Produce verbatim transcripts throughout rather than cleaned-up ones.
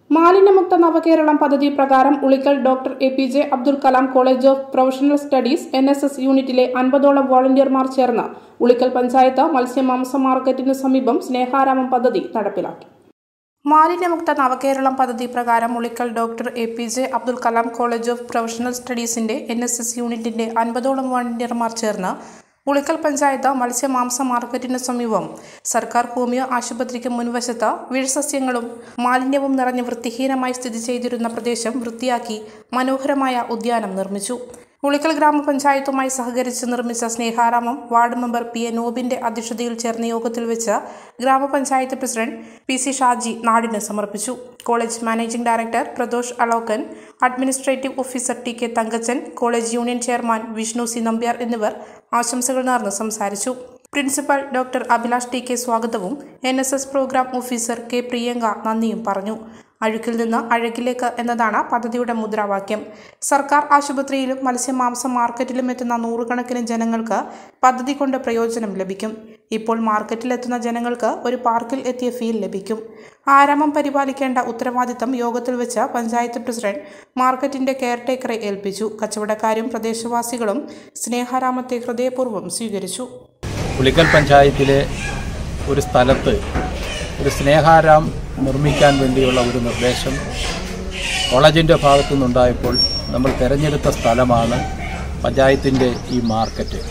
മാലിന്യമുക്ത നവകേരളം പദ്ധതി പ്രകാരം Ulikkal doctor A P J Abdul Kalam college of professional studies N S S യൂണിറ്റിലെ അൻപതോളം വോളണ്ടിയർമാർ ചേർന്ന് ഉളിക്കൽ പഞ്ചായത്ത് മത്സ്യമാംസ മാർക്കറ്റിനു സമീപം സ്നേഹാരാമം പദ്ധതി നടപ്പിലാക്കി. മാലിന്യമുക്ത നവകേരളം പദ്ധതി പ്രകാരം Ulikkal doctor A P J Abdul Kalam college of professional സ്റ്റഡീസിന്റെ എൻ എസ് എസ് യൂണിറ്റിന്റെ അൻപതോളം വോളണ്ടിയർമാർ ചേർന്ന് ഉളിക്കൽ പഞ്ചായത്ത് മത്സ്യമാംസ മാർക്കറ്റിന് സമീപം സർക്കാർ ഹോമിയോ ആശുപത്രിക്ക് മുൻവശത്ത് വിഷസസ്യങ്ങളും മാലിന്യവും നിറഞ്ഞ് വൃത്തിഹീനമായി സ്ഥിതി ചെയ്തിരുന്ന പ്രദേശം വൃത്തിയാക്കി മനോഹരമായ ഉദ്യാനം നിർമ്മിച്ചു. ഉളിക്കൽ ഗ്രാമപഞ്ചായത്തുമായി സഹകരിച്ച് നിർമ്മിച്ച Sneharamam ward member P A നോബിന്റെ അധ്യക്ഷതയിൽ ചേർന്ന യോഗത്തിൽ വെച്ച് ഗ്രാമപഞ്ചായത്ത് പ്രസിഡന്റ് പി സി ഷാജി നാടിന് സമർപ്പിച്ചു. College managing director Pradosh Alokan, administrative officer T K Thankachan, college union chairman Vishnu C Nambiar എന്നിവർ ആശംസകൾ നേർന്ന് സംസാരിച്ചു. Principal doctor Abhilash T K സ്വാഗതവും N S S program officer K Priyanka നന്ദിയും പറഞ്ഞു. അഴുക്കിൽ നിന്ന് അഴകിലേക്ക് എന്നതാണ് പദ്ധതിയുടെ മുദ്രാവാക്യം. സർക്കാർ ആശുപത്രിയിലും മത്സ്യമാംസ മാർക്കറ്റിലും എത്തുന്ന നൂറുകണക്കിന് ജനങ്ങൾക്ക് പദ്ധതി കൊണ്ട് പ്രയോജനം ലഭിക്കും. ഇപ്പോൾ മാർക്കറ്റിലെത്തുന്ന ജനങ്ങൾക്ക് ഒരു പാർക്കിൽ എത്തിയ ഫീൽ ലഭിക്കും. ആരാമം പരിപാലിക്കേണ്ട ഉത്തരവാദിത്തം യോഗത്തിൽ വെച്ച് പഞ്ചായത്ത് പ്രസിഡന്റ് മാർക്കറ്റിന്റെ കെയർടേക്കറെ ഏൽപ്പിച്ചു. കച്ചവടക്കാരും പ്രദേശവാസികളും സ്നേഹാരാമത്തെ ഹൃദയപൂർവ്വം സ്വീകരിച്ചു. ഉളിക്കൽ പഞ്ചായത്തിലെ ഒരു സ്ഥലത്ത് ഒരു സ്നേഹാരാം നിർമ്മിക്കാൻ വേണ്ടിയുള്ള ഒരു നിർദ്ദേശം കോളേജിൻ്റെ ഭാഗത്തു നിന്നുണ്ടായപ്പോൾ നമ്മൾ തിരഞ്ഞെടുത്ത സ്ഥലമാണ് പഞ്ചായത്തിൻ്റെ ഈ മാർക്കറ്റ്.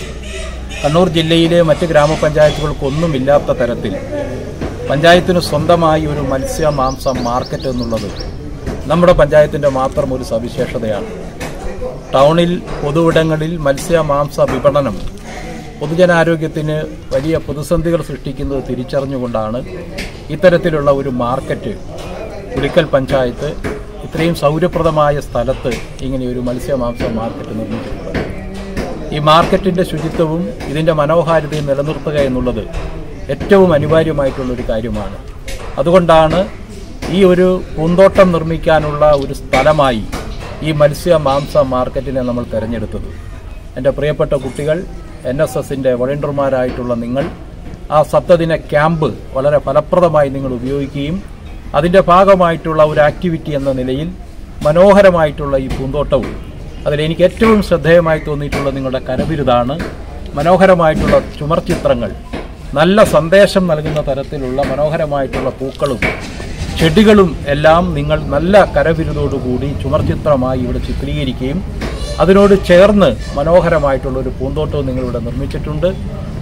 കണ്ണൂർ ജില്ലയിലെ മറ്റ് ഗ്രാമപഞ്ചായത്തുകൾക്കൊന്നുമില്ലാത്ത തരത്തിൽ പഞ്ചായത്തിന് സ്വന്തമായി ഒരു മത്സ്യ മാംസ മാർക്കറ്റ് എന്നുള്ളത് നമ്മുടെ പഞ്ചായത്തിൻ്റെ മാത്രം ഒരു സവിശേഷതയാണ്. ടൗണിൽ പൊതുവിടങ്ങളിൽ മത്സ്യ മാംസ വിപണനം പൊതുജനാരോഗ്യത്തിന് വലിയ പ്രതിസന്ധികൾ സൃഷ്ടിക്കുന്നത് തിരിച്ചറിഞ്ഞുകൊണ്ടാണ് ഇത്തരത്തിലുള്ള ഒരു മാർക്കറ്റ് ഉളിക്കൽ പഞ്ചായത്ത് ഇത്രയും സൗകര്യപ്രദമായ സ്ഥലത്ത് ഇങ്ങനെ ഒരു മത്സ്യമാംസ മാർക്കറ്റ് നിർമ്മിച്ചിട്ടുള്ളത്. ഈ മാർക്കറ്റിൻ്റെ ശുചിത്വവും ഇതിൻ്റെ മനോഹാരിതയും നിലനിർത്തുക എന്നുള്ളത് ഏറ്റവും അനിവാര്യമായിട്ടുള്ളൊരു കാര്യമാണ്. അതുകൊണ്ടാണ് ഈ ഒരു പൂന്തോട്ടം നിർമ്മിക്കാനുള്ള ഒരു സ്ഥലമായി ഈ മത്സ്യ മാംസ മാർക്കറ്റിനെ നമ്മൾ തിരഞ്ഞെടുത്തത്. എൻ്റെ പ്രിയപ്പെട്ട കുട്ടികൾ, എൻ എസ് എസിൻ്റെ വോളണ്ടിയർമാരായിട്ടുള്ള നിങ്ങൾ ആ സപ്തദിന ക്യാമ്പ് വളരെ ഫലപ്രദമായി നിങ്ങൾ ഉപയോഗിക്കുകയും അതിൻ്റെ ഭാഗമായിട്ടുള്ള ഒരു ആക്ടിവിറ്റി എന്ന നിലയിൽ മനോഹരമായിട്ടുള്ള ഈ പൂന്തോട്ടവും അതിലെനിക്ക് ഏറ്റവും ശ്രദ്ധേയമായി തോന്നിയിട്ടുള്ള നിങ്ങളുടെ കരവിരുതാണ്. മനോഹരമായിട്ടുള്ള ചുമർ ചിത്രങ്ങൾ, നല്ല സന്ദേശം നൽകുന്ന തരത്തിലുള്ള മനോഹരമായിട്ടുള്ള പൂക്കളും ചെടികളും എല്ലാം നിങ്ങൾ നല്ല കരവിരുതോടുകൂടി ചുമർ ചിത്രമായി ഇവിടെ ചിത്രീകരിക്കുകയും അതിനോട് ചേർന്ന് മനോഹരമായിട്ടുള്ളൊരു പൂന്തോട്ടവും നിങ്ങളിവിടെ നിർമ്മിച്ചിട്ടുണ്ട്.